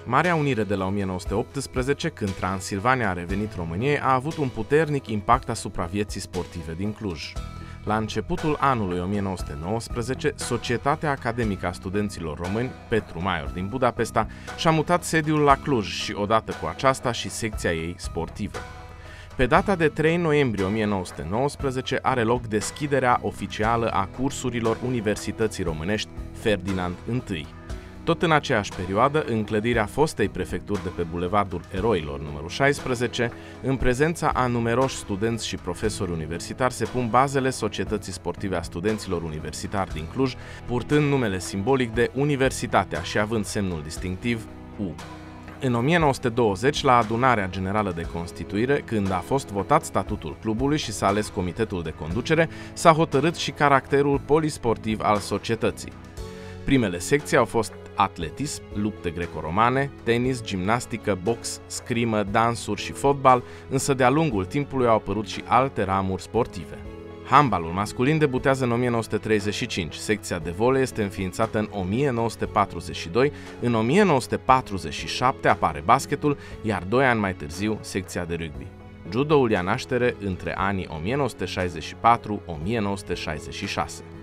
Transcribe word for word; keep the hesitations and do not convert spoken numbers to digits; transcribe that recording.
Marea Unire de la o mie nouă sute optsprezece, când Transilvania a revenit României, a avut un puternic impact asupra vieții sportive din Cluj. La începutul anului o mie nouă sute nouăsprezece, Societatea Academică a Studenților Români, Petru Maior din Budapesta, și-a mutat sediul la Cluj și, odată cu aceasta, și secția ei sportivă. Pe data de trei noiembrie o mie nouă sute nouăsprezece are loc deschiderea oficială a cursurilor Universității Românești Ferdinand I. Tot în aceeași perioadă, în clădirea fostei prefecturi de pe Bulevardul Eroilor numărul șaisprezece, în prezența a numeroși studenți și profesori universitari, se pun bazele Societății Sportive a Studenților Universitari din Cluj, purtând numele simbolic de Universitatea și având semnul distinctiv U. În o mie nouă sute douăzeci, la adunarea generală de constituire, când a fost votat statutul clubului și s-a ales comitetul de conducere, s-a hotărât și caracterul polisportiv al societății. Primele secții au fost atletism, lupte greco-romane, tenis, gimnastică, box, scrimă, dansuri și fotbal, însă de-a lungul timpului au apărut și alte ramuri sportive. Handbalul masculin debutează în o mie nouă sute treizeci și cinci, secția de volei este înființată în o mie nouă sute patruzeci și doi, în o mie nouă sute patruzeci și șapte apare basketul, iar doi ani mai târziu secția de rugby. Judoul ia naștere între anii o mie nouă sute șaizeci și patru - o mie nouă sute șaizeci și șase.